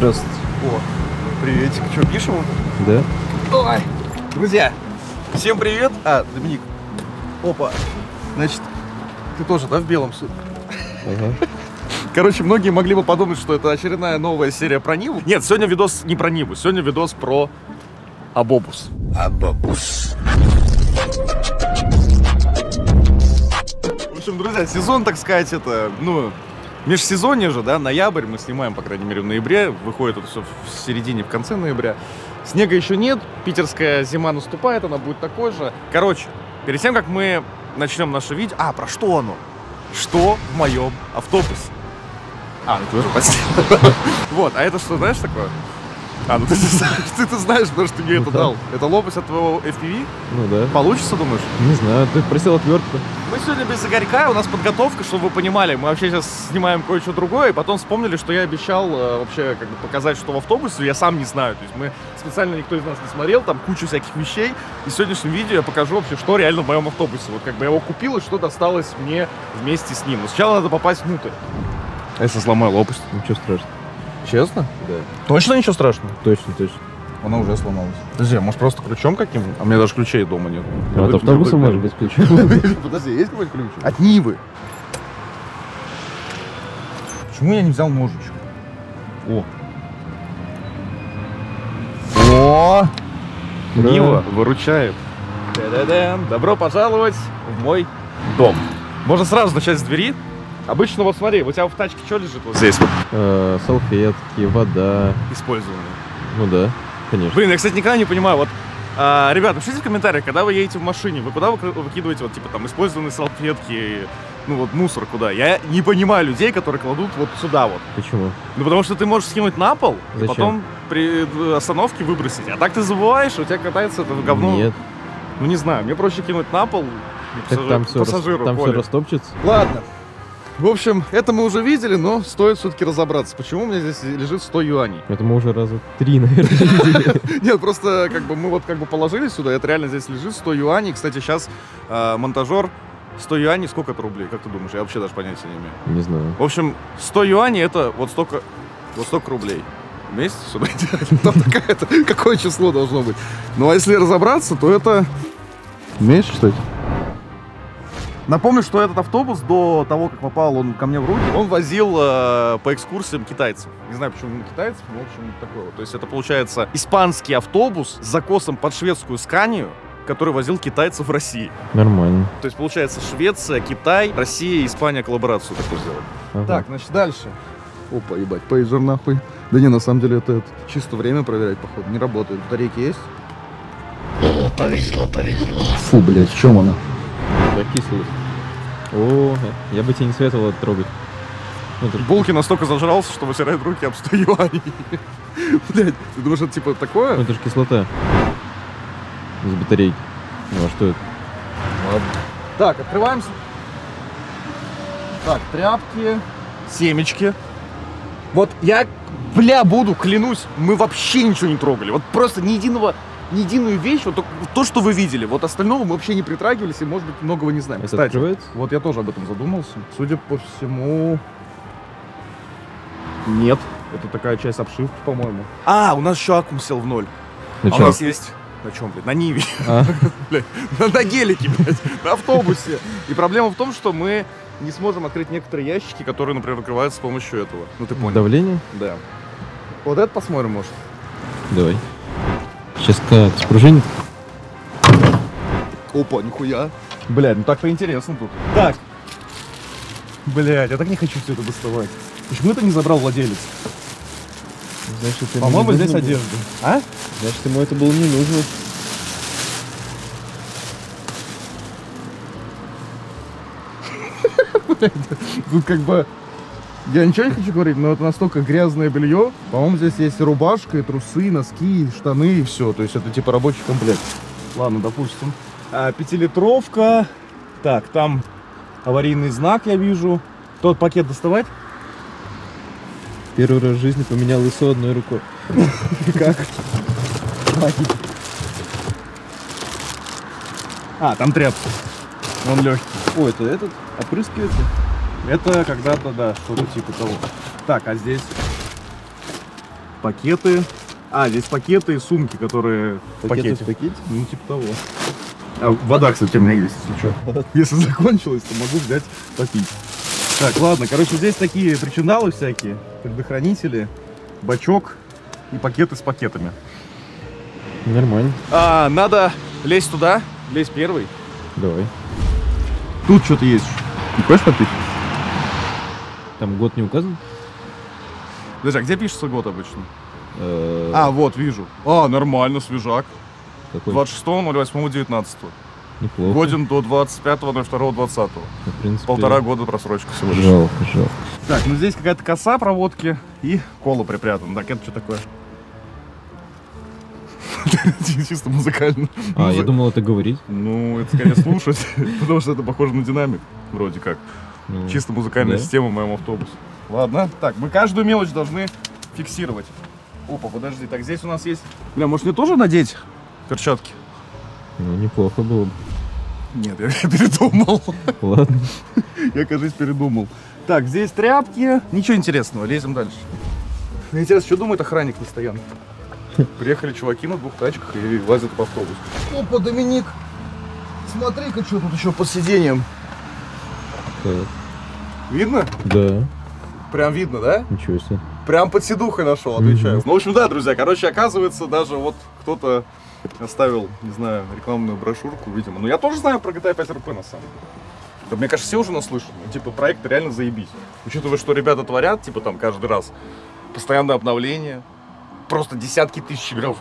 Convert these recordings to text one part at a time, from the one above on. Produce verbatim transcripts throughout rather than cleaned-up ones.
Здравствуйте. О, приветик. Что, пишем? Да. Ой. Друзья, всем привет. А, Доминик. Опа. Значит, ты тоже, да, в белом суде? Ага. Короче, многие могли бы подумать, что это очередная новая серия про Ниву. Нет, сегодня видос не про Ниву, сегодня видос про Абобус. Абобус. В общем, друзья, сезон, так сказать, это, ну, межсезонье же, да, ноябрь, мы снимаем, по крайней мере, в ноябре, выходит это все в середине, в конце ноября. Снега еще нет, питерская зима наступает, она будет такой же. Короче, перед тем, как мы начнем наше видео... А, про что оно? Что в моем автобусе? А, ну ты уже постелил. Вот, а это что, знаешь такое? А, ну ты знаешь, ты, ты знаешь, потому что ты мне это дал. Это лопасть от твоего эф пи ви? Ну да. Получится, думаешь? Не знаю, ты просил отвертку. Мы сегодня без Игорька, у нас подготовка, чтобы вы понимали. Мы вообще сейчас снимаем кое-что другое, и потом вспомнили, что я обещал э, вообще как бы показать, что в автобусе, я сам не знаю. То есть мы специально, никто из нас не смотрел, там куча всяких вещей. И в сегодняшнем видео я покажу вообще, что реально в моем автобусе. Вот как бы я его купил, и что досталось мне вместе с ним. Но сначала надо попасть внутрь. А если сломаю лопасть? Ничего страшного. Честно? Да. Точно ничего страшного? Точно, точно. Она уже сломалась. Подожди, а может просто ключом каким? А у меня даже ключей дома нет. А от автобуса может быть ключ. Подожди, есть какой-нибудь ключ? От Нивы. Почему я не взял ножичек? О. О! Да. Нива выручает. Та-да-дам. Добро пожаловать в мой дом. Можно сразу начать с двери. Обычно, вот смотри, у тебя в тачке что лежит вот здесь? Э, салфетки, вода. Использованные. Ну да, конечно. Блин, я, кстати, никогда не понимаю, вот, а, ребята, пишите в комментариях, когда вы едете в машине, вы куда вы выкидываете, вот, типа, там, использованные салфетки, ну, вот, мусор куда? Я не понимаю людей, которые кладут вот сюда вот. Почему? Ну, потому что ты можешь скинуть на пол, Зачем? и потом при остановке выбросить. А так ты забываешь, у тебя катается это говно. Нет. Ну, не знаю, мне проще кинуть на пол и Так пассажир, там все, пассажиру, рас, там все Коле. растопчется. Ладно. В общем, это мы уже видели, но стоит все-таки разобраться, почему у меня здесь лежит сто юаней. Это мы уже раза три, наверное, видели. Нет, просто как бы мы вот как бы положили сюда, это реально здесь лежит сто юаней. Кстати, сейчас э, монтажер сто юаней, сколько это рублей, как ты думаешь? Я вообще даже понятия не имею. Не знаю. В общем, сто юаней это вот столько, вот столько рублей. Вместе сюда идет. Там такая-то, какое число должно быть. Ну а если разобраться, то это... Умеешь читать? Напомню, что этот автобус до того, как попал он ко мне в руки, он возил э, по экскурсиям китайцев. Не знаю, почему именно китайцев, но в общем такое. То есть это получается испанский автобус с закосом под шведскую Сканию, который возил китайцев в России. Нормально. То есть получается Швеция, Китай, Россия и Испания коллаборацию такую сделали. Ага. Так, значит, дальше. Опа, ебать, пейджер нахуй. Да не, на самом деле это, это чисто время проверять, походу, не работает. Батарейки есть? О, повезло, повезло. Фу, блядь, в чем она? Да, кислый. О, я бы тебе не советовал это трогать. Ну, это... Булки настолько зажрался, что вытирает руки об сто юаней. Блядь, ты думаешь, это типа такое? Ну, это же кислота. Из батарейки. Ну, а что это? Ладно. Так, открываемся. Так, тряпки, семечки. Вот я, бля, буду, клянусь, мы вообще ничего не трогали. Вот просто ни единого... ни единую вещь, вот то, что вы видели. Вот остального мы вообще не притрагивались и, может быть, многого не знаем. Это Кстати, открывается? вот я тоже об этом задумался. Судя по всему... Нет. Это такая часть обшивки, по-моему. А, у нас еще аккум сел в ноль. На А у чем? нас есть... На чем, блядь? На Ниве. А? Блядь, на, на гелике, блядь. На автобусе. И проблема в том, что мы не сможем открыть некоторые ящики, которые, например, открываются с помощью этого. Ну, ты понял. Давление? Да. Вот это посмотрим, может. Давай. Сейчас как спружинит. Опа, нихуя. Блядь, ну так-то интересно тут. Так. Блядь, я так не хочу все это доставать. Почему это не забрал владелец? Значит, ему По-моему, не здесь нужно было. одежда. А? Значит, ему это было не нужно. Тут как бы... Я ничего не хочу говорить, но это настолько грязное белье. По-моему, здесь есть и рубашка, и трусы, и носки, и штаны, и все. То есть это типа рабочий комплект. Ладно, допустим. А, пятилитровка. Так, там аварийный знак я вижу. Тот пакет доставать? Первый раз в жизни поменял ИСО одной рукой. Как? А, там тряпка. Он легкий. О, это этот опрыскиватель? Это когда-то, да, что-то типа того. Так, а здесь пакеты. А, здесь пакеты и сумки, которые в Пакеты пакете. в пакете? Ну, типа того. А, вода, кстати, у меня есть, если что. Если закончилась, то могу взять попить. Так, ладно, короче, здесь такие причиндалы всякие, предохранители, бачок и пакеты с пакетами. Нормально. А, надо лезть туда, лезть первый. Давай. Тут что-то есть. Не хочешь попить? Там год не указан? Подожди, а где пишется год обычно? Э, А, вот, вижу. А, нормально, свежак. какой? двадцать шестого ноль восьмого девятнадцатого. Неплохо. Годен до двадцать пятого ноль второго двадцатого. Ну, в принципе, Полтора года просрочка всего лишь. Жалко, жалко. Так, ну здесь какая-то коса проводки и кола припрятана. Так, это что такое? Чисто музыкально. А, я думал, это говорить. Ну, это скорее слушать, потому что это похоже на динамик, вроде как. Ну, Чисто музыкальная да. система в моем автобусе. Ладно, так, мы каждую мелочь должны фиксировать. Опа, подожди, так здесь у нас есть... Бля, может мне тоже надеть перчатки? Ну, неплохо было бы. Нет, я передумал. Ладно. Я, кажется, передумал. Так, здесь тряпки. Ничего интересного, лезем дальше. Мне интересно, что думает охранник на стоянке? Приехали чуваки на двух тачках и лазят в автобус. Опа, Доминик! Смотри-ка, что тут еще под сиденьем. Так, Видно? да, Прям видно, да? ничего себе. Прям под сидухой нашел, отвечаю. Мгм. Ну, в общем, да, друзья, короче, оказывается, даже вот кто-то оставил, не знаю, рекламную брошюрку, видимо. Но я тоже знаю про джи ти эй пять эр пи, на самом деле. Да, мне кажется, все уже наслышаны. Ну, типа, проект реально заебись. Учитывая, что ребята творят, типа, там, каждый раз постоянное обновление, просто десятки тысяч игроков.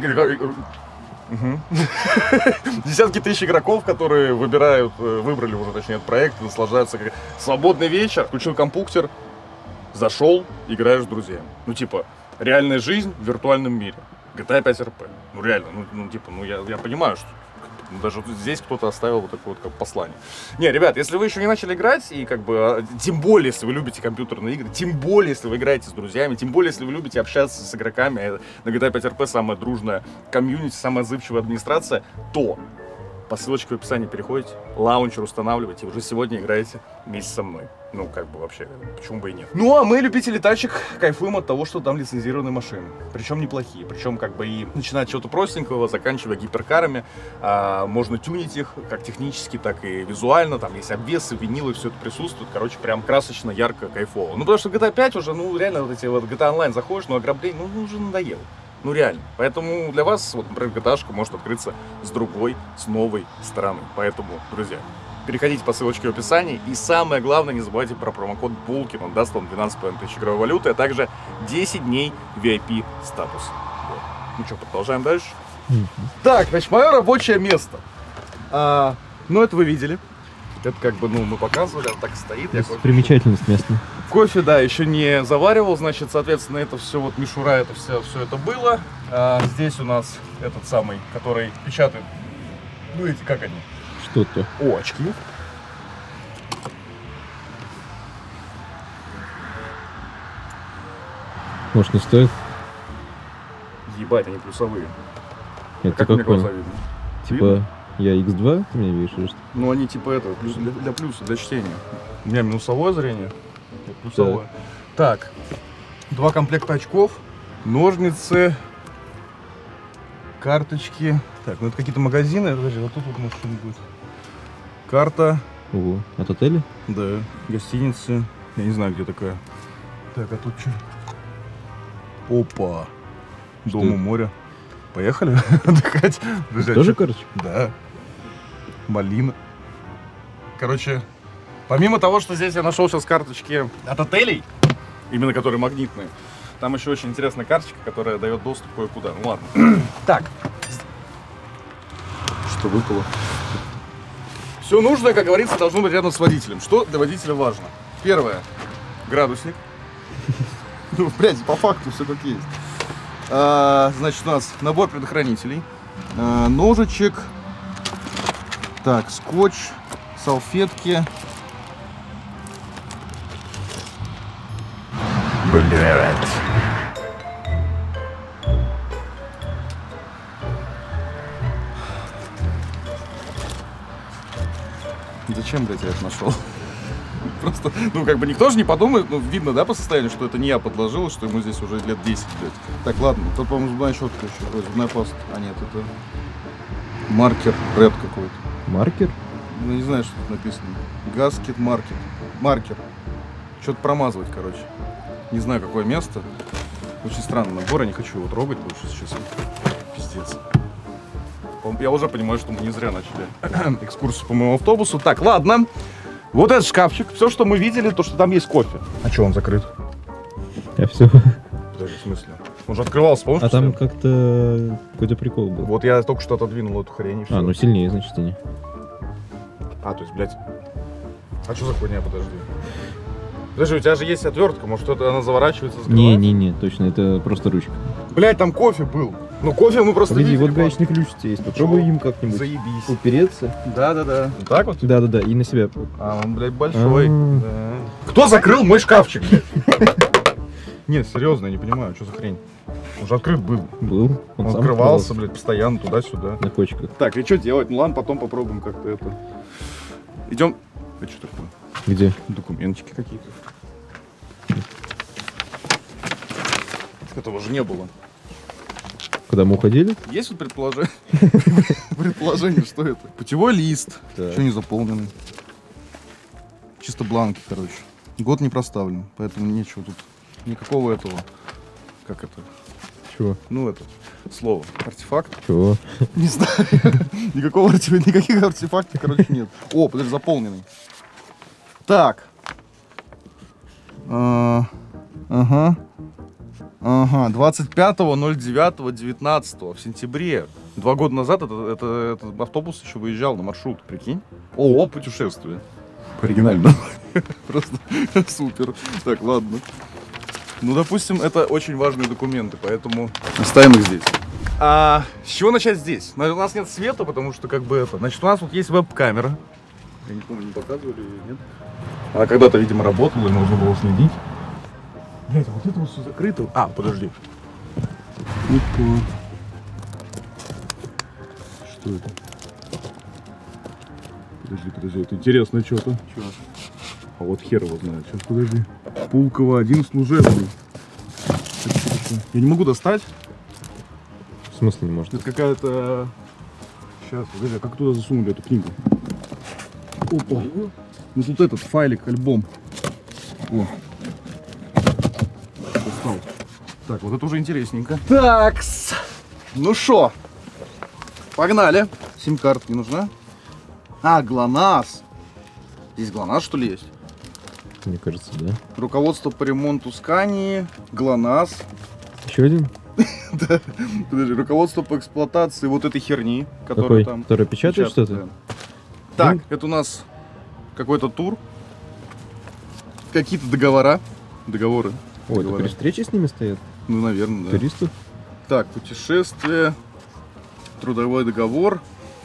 Мгм. Десятки тысяч игроков, которые выбирают, э, выбрали уже, точнее, этот проект, наслаждаются. Как... Свободный вечер, включил компьютер, зашел, играешь с друзьями. Ну, типа, реальная жизнь в виртуальном мире. джи ти эй пять эр пи. Ну, реально, ну, ну типа, ну, я, я понимаю, что ну, даже вот здесь кто-то оставил вот такое вот как послание. Не, ребят, если вы еще не начали играть, и как бы, а, тем более, если вы любите компьютерные игры, тем более, если вы играете с друзьями, тем более, если вы любите общаться с игроками, а на джи ти эй пять эр пи самая дружная комьюнити, самая отзывчивая администрация, то по ссылочке в описании переходите, лаунчер устанавливаете, и уже сегодня играете вместе со мной. Ну, как бы вообще, почему бы и нет. Ну, а мы, любители тачек, кайфуем от того, что там лицензированные машины. Причем неплохие. Причем, как бы, и начиная от чего-то простенького, заканчивая гиперкарами. А, можно тюнить их как технически, так и визуально. Там есть обвесы, винилы, все это присутствует. Короче, прям красочно, ярко, кайфово. Ну, потому что джи ти эй пять уже, ну, реально, вот эти вот джи ти эй Online заходишь, ну, ограбление, ну, уже надоело. Ну, реально. Поэтому для вас, вот, например, джи ти эй-шка может открыться с другой, с новой стороны. Поэтому, друзья, переходите по ссылочке в описании. И самое главное, не забывайте про промокод Булкин. Он даст вам двенадцать с половиной тысяч игровой валюты, а также десять дней ви ай пи статус. Вот. Ну что, продолжаем дальше? Мгм. Так, значит, мое рабочее место. А, ну, это вы видели. Это как бы, ну, мы показывали, оно так и стоит. Я кофе, Примечательность местная. кофе, да, еще не заваривал, значит, соответственно, это все, вот мишура, это все, все это было. А, здесь у нас этот самый, который печатает, ну, эти, как они? Что-то. О, очки. Может, не стоит? Ебать, они плюсовые. Это Как мне какой? глаза видно? Типа, я икс два, ты меня видишь, или что? Ну, они типа это, плюс- для, для плюса, для чтения. У меня минусовое зрение, это плюсовое. Так, два комплекта очков, ножницы, карточки. Так, ну это какие-то магазины. Подожди, вот тут вот может что-нибудь будет. Карта, Ого. От отеля? да, гостиницы. Я не знаю, где такая. Так, а тут что? Опа. Что Дом у это? моря. Поехали отдыхать. Подожди, а Тоже чё- карточка? Да. Малина. Короче, помимо того, что здесь я нашел сейчас карточки от отелей, именно которые магнитные, там еще очень интересная карточка, которая дает доступ кое-куда. Ну ладно. Так. Что выпало? Все нужное, как говорится, должно быть рядом с водителем. Что для водителя важно? Первое. Градусник. Ну, блядь, по факту все как есть. А, значит, у нас набор предохранителей. А, ножичек. Так, скотч, салфетки. Блядь. Зачем, блядь, я это нашел? Просто, ну, как бы никто же не подумает, ну, видно, да, по состоянию, что это не я подложил, что ему здесь уже лет десять, блядь. Так, ладно, тут, по-моему, зубная щетка еще, ой, зубная паста. А, нет, это маркер Ред какой-то. Маркер? Ну, не знаю, что тут написано. Гаскет маркер. Маркер. Что-то промазывать, короче. Не знаю, какое место. Очень странный набор, я не хочу его трогать больше сейчас. Пиздец. Я уже понимаю, что мы не зря начали экскурсию по моему автобусу. Так, ладно. Вот этот шкафчик. Все, что мы видели, то, что там есть кофе. А что, он закрыт? А все. Подожди, в смысле? Он же открывался, помнишь? А там как-то какой-то прикол был. Вот я только что отодвинул эту хрень и все. А, ну сильнее, значит, и не. А, то есть, блядь. А что за хуйня, подожди? Подожди, у тебя же есть отвертка, может, это она заворачивается, закрывается? Не-не-не, точно, это просто ручка. Блядь, там кофе был. Ну, кофе мы просто Погоди, видели. вот гаечный ключ у тебя есть, попробуй им как-нибудь Заебись. упереться. Да-да-да. Вот так вот? Да-да-да, и на себя. А, он, блядь, большой. А. Да. Кто закрыл мой шкафчик? Нет, серьезно, я не понимаю, что за хрень. Он же открыт был. Был. Он, сам открывался, открывался блядь, постоянно туда-сюда. на кочках. Так, и что делать? Ну ладно, потом попробуем как-то это. Идем. Это что такое? Где? Документики какие-то. Этого же не было. Когда мы уходили? Есть вот предположение? Предположение, что это? Путевой лист. Так. Еще не заполненный. Чисто бланки, короче. Год не проставлен, поэтому нечего тут. Никакого этого. Как это? Чего? Ну, это слово. Артефакт. Чего? Не знаю. Никакого артефакта, никаких артефактов, короче, нет. О, подожди, заполненный. Так. А, Ага. Ага. двадцать пятого ноль девятого девятнадцатого в сентябре. Два года назад это, это, этот автобус еще выезжал на маршрут, прикинь. О, путешествие. Оригинально. Просто супер. Так, ладно. Ну, допустим, это очень важные документы, поэтому оставим их здесь. А с чего начать здесь? У нас нет света, потому что как бы это... Значит, у нас вот есть веб-камера. Я не помню, не показывали или нет. Она когда-то, видимо, работала, и можно было следить. Блять, а вот это вот все закрыто. А, подожди. Опа. Что это? Подожди, подожди, это интересно что-то. Чего? А вот хер его знает. Сейчас, подожди. Пулково один служебный. Я не могу достать. В смысле не может? Это какая-то... Сейчас, подожди, а как туда засунули эту книгу? Опа. Ну тут этот файлик, альбом. О. Достал. Так, вот это уже интересненько. Такс. Ну шо? Погнали. Сим-карта не нужна? А, ГЛОНАСС. Здесь ГЛОНАСС, что ли, есть? Мне кажется, да. Руководство по ремонту Скании, ГЛОНАСС. Еще один? Да. Подожди, руководство по эксплуатации вот этой херни, Какой? которая там... Который печатает печатает, что-то? да. Так, это у нас какой-то тур. Какие-то договора. Договоры. Ой, Договора. это при встрече с ними стоят? Ну, наверное, да. Туристов? Так, путешествие, трудовой договор.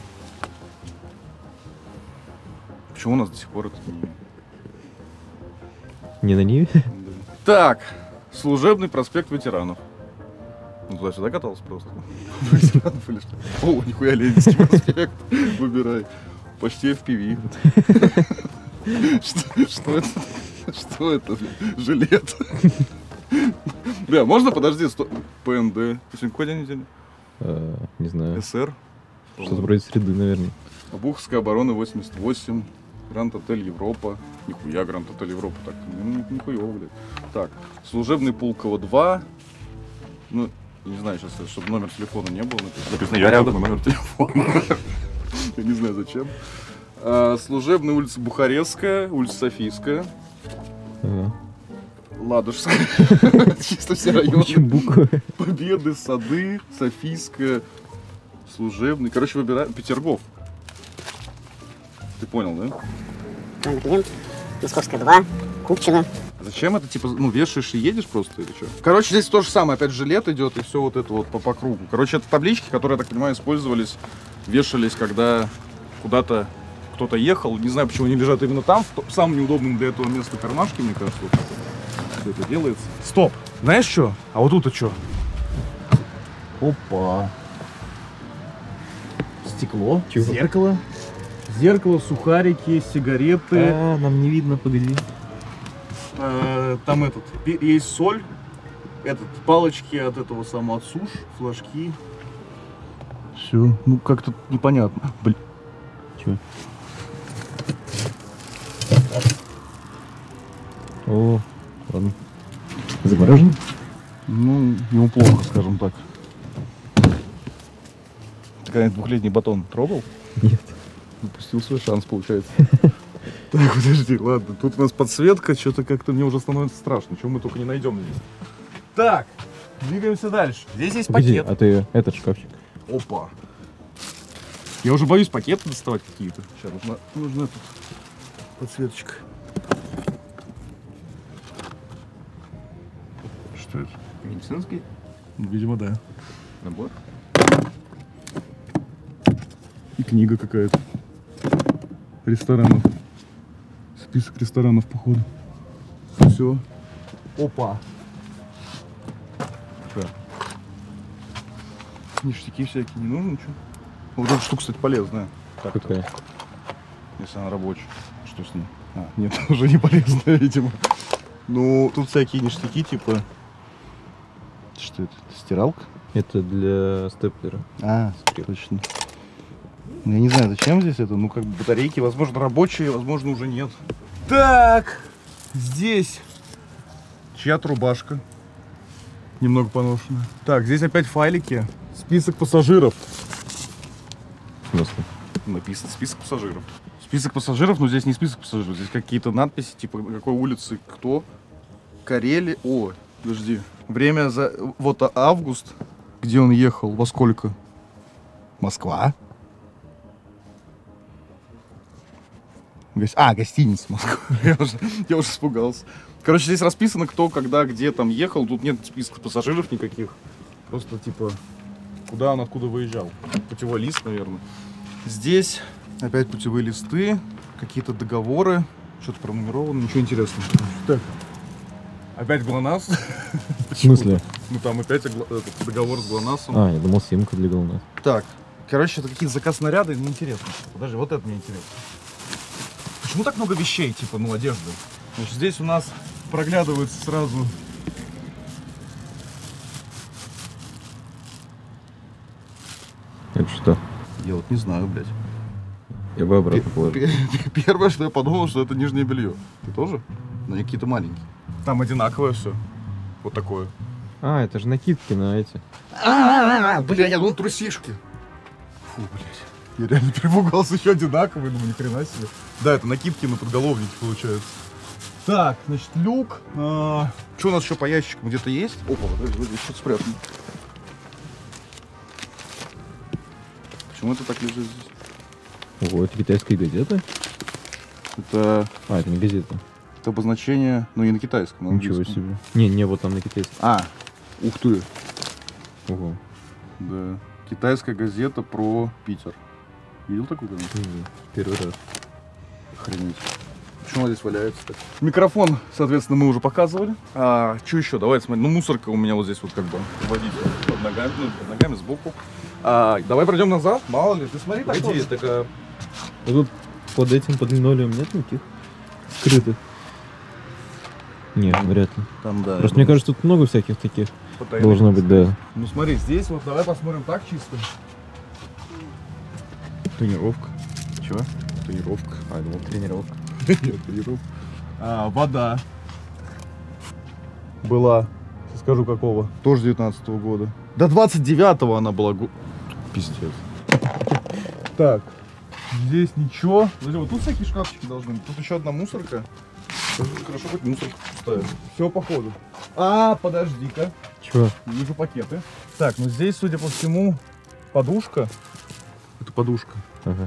Почему у нас до сих пор это не... Не на Ниве? Так, служебный проспект ветеранов. Ну, туда-сюда катался просто. Ветеранов или что? О, нихуя, Ленинский проспект. Выбирай. Почти эф пи ви. Что, что это? Что это, бля? Жилет. Бля, можно, подожди, сто... пэ эн дэ. Сегодня какой день недели? Э, Не знаю. эс эр. Что-то вроде среды, наверное. Обуховская оборона восемьдесят восемь. Гранд Отель Европа. Нихуя, Гранд Отель Европа. Так, ну, нихуево, блядь. Так, служебный Пулково два. Ну, не знаю сейчас, чтобы номер телефона не было написано. Написано, я рядом, номер телефона. Я не знаю зачем. А, служебная улица Бухарестская, улица Софийская, Ага. Ладожская. Чисто все районы. Очень буквы. Победы, Сады, Софийская, служебный. Короче, выбираем Петергоф. Ты понял, да? Главный клиент, Московская два, Купчино. Зачем это, типа, ну, вешаешь и едешь просто или что? Короче, здесь то же самое, опять жилет идет и все вот это вот по, по кругу. Короче, это таблички, которые, я так понимаю, использовались, вешались, когда куда-то кто-то ехал. Не знаю, почему они лежат именно там, в самом неудобном для этого места кармашке, мне кажется, вот все это делается. Стоп! Знаешь что? А вот тут-то что? Опа! Стекло, Чего? зеркало. Зеркало, сухарики, сигареты. А, нам не видно, погоди. Э, Там этот, пи- есть соль, этот, палочки от этого самого от суш, флажки. Все, ну как-то непонятно. Блин. Чего? О, ладно. Заморожен? Ну, ему плохо, скажем так. Ты когда-нибудь двухлетний батон пробовал? Нет. Упустил свой шанс, получается. Так, подожди, ладно. Тут у нас подсветка, что-то как-то мне уже становится страшно. Чего мы только не найдем здесь. Так, двигаемся дальше. Здесь есть Погоди, пакет. а ты этот шкафчик? Опа. Я уже боюсь пакеты доставать какие-то. Сейчас нужна, нужна тут подсветочка. Что это? Медицинский Видимо, да. набор. И книга какая-то. Ресторанов. Список ресторанов, походу. Все. Опа. Что? Ништяки всякие не нужно, ничего? Вот эта штука, кстати, полезная. Так, Какая? если она рабочая. Что с ней? А, нет, уже не полезная, видимо. Ну, тут всякие ништяки, типа... Что это? Стиралка? Это для степлера. А, точно. Я не знаю, зачем здесь это. Ну, как бы батарейки, возможно, рабочие, возможно, уже нет. Так, здесь чья-то рубашка. Немного поношенная. Так, здесь опять файлики. Список пассажиров. В смысле? Написано список пассажиров. Список пассажиров, но здесь не список пассажиров. Здесь какие-то надписи, типа, на какой улице кто. Карели. О, подожди. Время за... Вот а- август. Где он ехал? Во сколько? Москва. Гос- А, гостиница Москва. я, уже, я уже испугался. Короче, здесь расписано, кто, когда, где там ехал. Тут нет списка пассажиров никаких. Просто, типа, куда он, откуда выезжал. Путевой лист, наверное. Здесь опять путевые листы, какие-то договоры. Что-то пронумеровано, ничего интересного. Так. Опять ГЛОНАСС. В смысле? Ну там опять огла- этот договор с ГЛОНАССом. А, я думал, симка для ГЛОНАСС. Так, короче, это какие-то заказ снаряды, ну интересно. Подожди, вот это мне интересно. Почему так много вещей, типа, ну, одежды? Значит, здесь у нас проглядывается сразу... Это что? Я вот не знаю, блядь. Я бы обратно положил. Первое, что я подумал, что это нижнее белье. Ты тоже? Но они какие-то маленькие. Там одинаковое все. Вот такое. А, это же накидки на эти. Бля, я думал трусишки. Фу, блядь. Я реально перепугался, еще одинаковые, думаю, ни хрена себе. Да, это накидки на подголовники получается. Так, значит, люк. А, что у нас еще по ящикам где-то есть? Опа, подожди, вот здесь что-то спрятано. Почему это так лежит здесь? Ого, это китайская газета? Это, А, это не газета. это обозначение, ну не на китайском, на Ничего английском. себе. Не, не, вот там на китайском. А, ух ты. Ого. Да. Китайская газета про Питер. Видел такую газету? Мгм. Первый раз. Охренеть. Почему она здесь валяется так? Микрофон, соответственно, мы уже показывали. А, что еще? Давай смотри. Ну, мусорка у меня вот здесь вот как бы водитель под ногами, ну, под ногами сбоку. А, давай пройдем назад, мало ли. Ты смотри, так Пойди, вот. так а... Тут под этим, под линолеум нет никаких скрытых? Нет, вряд ли. Там, да. Просто мне кажется, тут много всяких таких потайных. должно быть, да. Ну, смотри, здесь вот давай посмотрим так чисто. Тонировка. Чего? Тонировка. А, я думал, тренировка. Нет, тонировка. А, вода. Была. Скажу какого. Тоже девятнадцатого года. До двадцать девятого она была. го- Пиздец. Так. Здесь ничего. Подожди, вот тут всякие шкафчики должны быть. Тут еще одна мусорка. Хорошо, хоть мусорка пустая. Все по ходу. А, подожди-ка. Чего? Вижу пакеты. Так, ну здесь, судя по всему, подушка. Это подушка. Ага.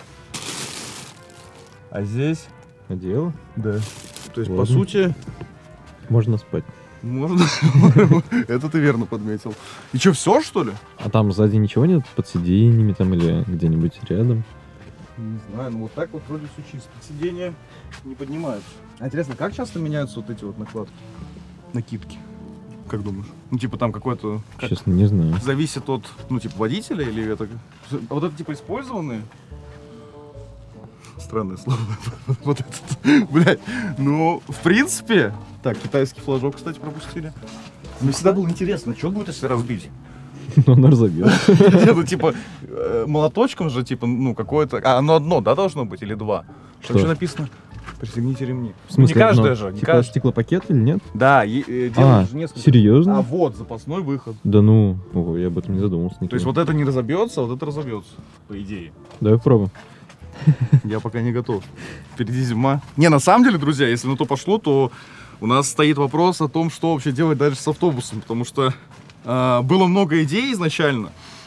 А здесь, Одеяло? да. То есть, по Ладно. сути, Можно спать. можно. Это ты верно подметил. И что, все, что ли? А там сзади ничего нет под сиденьями там или где-нибудь рядом? Не знаю, ну вот так вот вроде все чисто. Сиденья не поднимаются. А интересно, как часто меняются вот эти вот накладки? Накидки. Как думаешь? Ну, типа там какой-то... как- Честно, не знаю. Зависит от, ну, типа, водителя или это... А вот это, типа, использованные? странное слово. Вот этот, блядь. Ну, в принципе... Так, китайский флажок, кстати, пропустили. Мне всегда было интересно, что будет, если разбить? Ну, она разобьется. Ну, типа, молоточком же, типа, ну, какое-то... А, оно одно, да, должно быть, или два? Что еще написано? Пристегните ремни. В смысле, не каждое одно? же, не Типа каждое. стеклопакет или нет? Да, и, э, А, делают же несколько. серьезно? А вот, запасной выход. Да ну, ого, я об этом не задумался никогда. То есть вот это не разобьется, а вот это разобьется, по идее. Давай попробуем. Я пока не готов. Впереди зима. Не, на самом деле, друзья, если на то пошло, то у нас стоит вопрос о том, что вообще делать дальше с автобусом. Потому что э, было много идей изначально,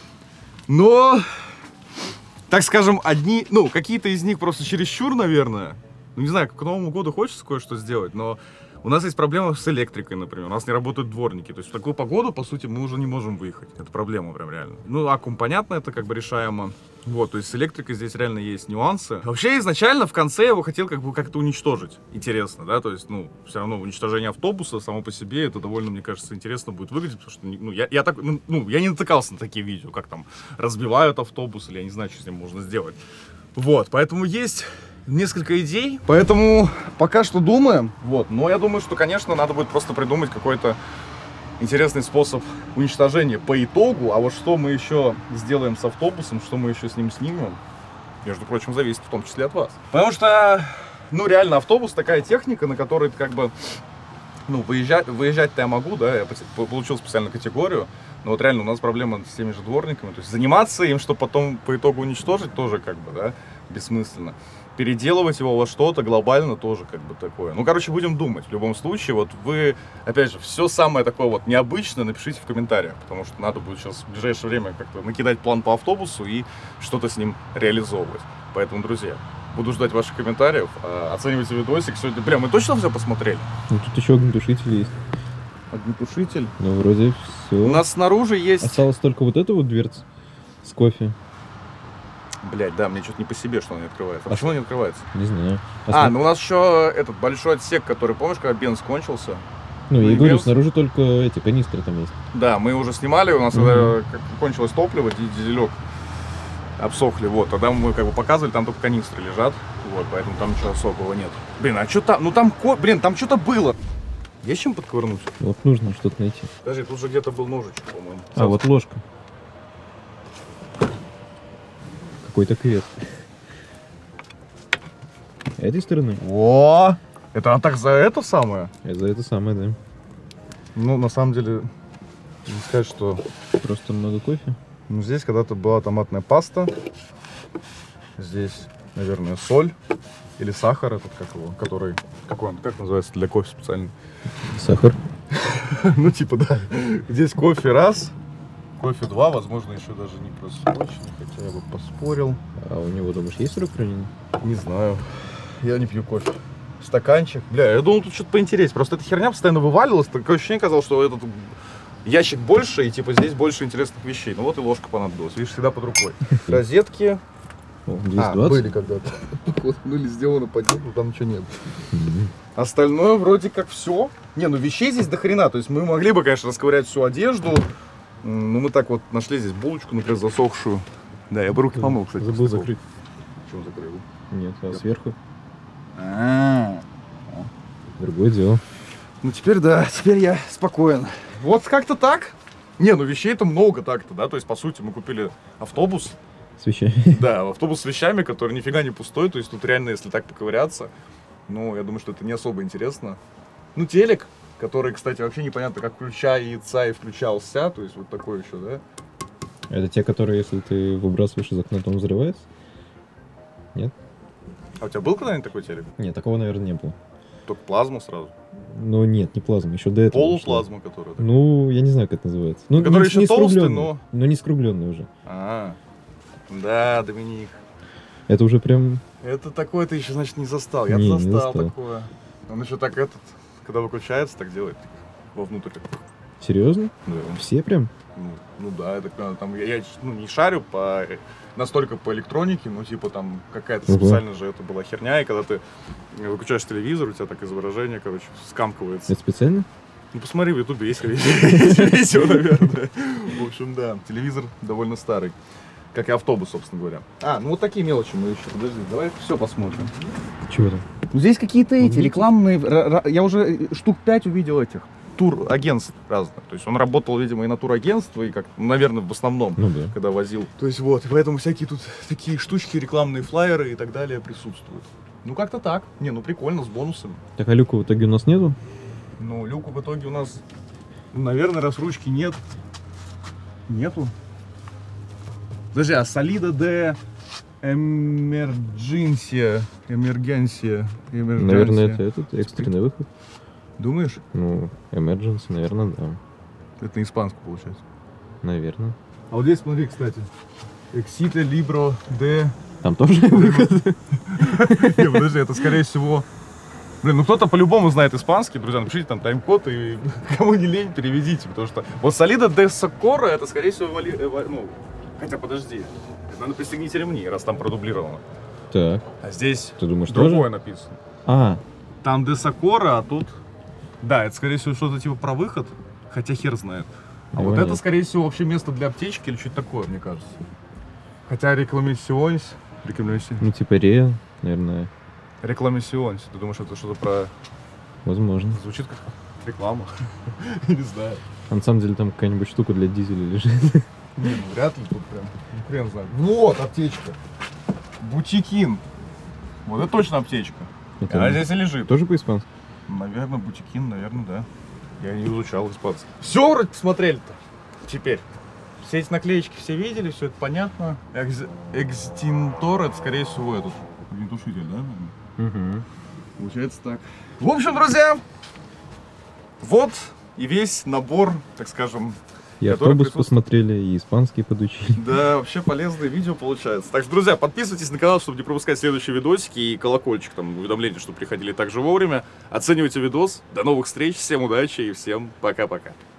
но, так скажем, одни, ну, какие-то из них просто чересчур, наверное. Ну, не знаю, к Новому году хочется кое-что сделать, но у нас есть проблема с электрикой, например. У нас не работают дворники. То есть в такую погоду, по сути, мы уже не можем выехать. Это проблема прям реально. Ну, аккум, понятно, это как бы решаемо. Вот, то есть с электрикой здесь реально есть нюансы. Вообще, изначально в конце я его хотел как бы как-то уничтожить. Интересно, да? То есть, ну, все равно уничтожение автобуса само по себе, это довольно, мне кажется, интересно будет выглядеть, потому что, ну, я, я так, ну, я не натыкался на такие видео, как там разбивают автобус, или я не знаю, что с ним можно сделать. Вот, поэтому есть несколько идей, поэтому пока что думаем, вот, но я думаю, что, конечно, надо будет просто придумать какой-то интересный способ уничтожения по итогу, а вот что мы еще сделаем с автобусом, что мы еще с ним снимем, между прочим, зависит в том числе от вас. Потому что, ну, реально, автобус такая техника, на которой как бы, ну, выезжать, выезжать-то я могу, да, я получил специальную категорию, но вот реально у нас проблема с теми же дворниками, то есть заниматься им, чтобы потом по итогу уничтожить, тоже как бы, да, бессмысленно. Переделывать его во что-то глобально тоже как бы такое. Ну, короче, будем думать. В любом случае, вот вы, опять же, все самое такое вот необычное напишите в комментариях, потому что надо будет сейчас в ближайшее время как-то накидать план по автобусу и что-то с ним реализовывать. Поэтому, друзья, буду ждать ваших комментариев. Оценивайте видосик. Сегодня, бля, мы точно все посмотрели? Ну, тут еще огнетушитель есть. Огнетушитель? Ну, вроде все. У нас снаружи есть... Осталось только вот эта вот дверца с кофе. Блять, да, мне что-то не по себе, что он не открывается. А почему он не открывается? Не знаю. А, ну у нас еще этот большой отсек, который, помнишь, когда бенз кончился? Ну, я и говорю, бенз. снаружи только эти канистры там есть. Да, мы уже снимали, у нас Мгм. когда как кончилось топливо, ди- дизелек обсохли, вот, тогда мы как бы показывали, там только канистры лежат, вот, поэтому там ничего особого нет. Блин, а что там, ну там, ко... блин, там что-то было. Есть чем подковырнуть? Вот нужно что-то найти. Подожди, тут же где-то был ножичек, по-моему. А, вот ложка. Какой-то крест. Этой стороны? О, это она так за это самое? Это за это самое, да. Ну, на самом деле, не сказать, что... Просто много кофе. Ну, здесь когда-то была томатная паста. Здесь, наверное, соль. Или сахар этот, как его, который... Какой он, как называется для кофе специально? Сахар. Ну, типа, да. Здесь кофе раз, кофе два, возможно, еще даже не просроченный, хотя я бы поспорил. А у него, думаешь, есть срок хранения? Не знаю. Я не пью кофе. Стаканчик. Бля, я думал, тут что-то поинтереснее. Просто эта херня постоянно вываливалась. Такое ощущение казалось, что этот ящик больше, и типа здесь больше интересных вещей. Ну вот и ложка понадобилась. Видишь, всегда под рукой. Розетки. О, А, двести двадцать? были когда-то. Ну или сделано под них, но там ничего нет. Остальное вроде как все. Не, ну вещей здесь до хрена. То есть мы могли бы, конечно, расковырять всю одежду. Но мы так вот нашли здесь булочку, например, засохшую. Да, я бы руки помыл, кстати. Забыл после того. закрыть. Почему закрыл? Нет, а сверху? А-а-а. Другое дело. Ну теперь да, теперь я спокоен. Вот как-то так. Не, ну вещей-то много так-то, да. То есть, по сути, мы купили автобус. С вещами. Да, автобус с вещами, который нифига не пустой. То есть тут реально, если так поковыряться, ну, я думаю, что это не особо интересно. Ну, телек, который, кстати, вообще непонятно, как включается и включался. То есть вот такой еще, да. Это те, которые, если ты выбрасываешь из окна, то он взрывается? Нет? А у тебя был когда-нибудь такой телек? Нет, такого, наверное, не было. Только плазма сразу. Ну нет, не плазма, еще до этого. Полуплазма, которая. Шло. Ну, я не знаю, как это называется. Ну, Который не- еще не толстый, скругленный, но- Но не скругленный уже. А, да, Доминик. Это уже прям... Это такое ты еще, значит, не застал. Я Не, не застал, застал. такое. Он еще так этот, когда выключается, так делает. Вовнутрь. так. Серьезно? Да. Все прям? Ну, ну да, это надо там. Я, я ну, не шарю по настолько по электронике, но типа там какая-то Ого. специально же это была херня, и когда ты выключаешь телевизор, у тебя так изображение, короче, скамкивается. Это специально? Ну посмотри, в ютубе есть видео, наверное. В общем, да, телевизор довольно старый. Как и автобус, собственно говоря. А, ну вот такие мелочи мы еще. Подожди, давай все посмотрим. Чего там? Ну, здесь какие-то эти Ну, рекламные... ра- ра- Я уже штук пять увидел этих тур-агентств разных. То есть он работал, видимо, и на турагентство, и как, ну, наверное, в основном, Ну да. когда возил. То есть вот, и поэтому всякие тут такие штучки, рекламные флаеры и так далее присутствуют. Ну как-то так. Не, ну прикольно, с бонусами. Так, а люка в итоге у нас нету? Ну, люку в итоге у нас, ну, наверное, раз ручки нет, нету. Подожди, а Солида де Эмердженсия, Эмергенсия, Наверное, это этот экстренный выход. Думаешь? Ну, emergency, наверное, да. Это на испанском получается. Наверное. А вот здесь смотри, кстати. Exite Libro de... Там тоже выход? Не, подожди, это скорее всего... Блин, ну кто-то по-любому знает испанский, друзья, напишите там тайм-код и кому не лень, переведите, потому что... Вот Солида де Соккоро, это скорее всего... Вали... эва- Ну, хотя подожди, это надо пристегните ремни, раз там продублировано. Так, А здесь ты думаешь, другое тоже? написано. А, Там де Соккоро, а тут... Да, это скорее всего что-то типа про выход, хотя хер знает. А вот Понятно. это скорее всего вообще место для аптечки или что-то такое, мне кажется. Хотя рекламационс... Рекламационс... ну типа Рея, наверное, Рекламационс. Ты думаешь, это что-то про... возможно. Звучит как реклама. Не знаю. А на самом деле там какая-нибудь штука для дизеля лежит. Не, ну вряд ли тут прям. Ну, хрен знает. Вот аптечка. Бутикин. Вот это точно аптечка. Это Она здесь и лежит. тоже по-испански? Наверное, бутикин, наверное, да. Я не изучал испанский. Все вроде посмотрели-то. Теперь. Все эти наклеечки все видели, все это понятно. Экз... Экстинтор, это скорее всего этот огнетушитель, да? наверное? Угу. Получается так. В общем, друзья, вот и весь набор, так скажем, И который автобус присутствует. посмотрели, и испанский подучили. Да, вообще полезное видео получается. Так что, друзья, подписывайтесь на канал, чтобы не пропускать следующие видосики, и колокольчик, там, уведомления, чтобы приходили также вовремя. Оценивайте видос. До новых встреч, всем удачи и всем пока-пока.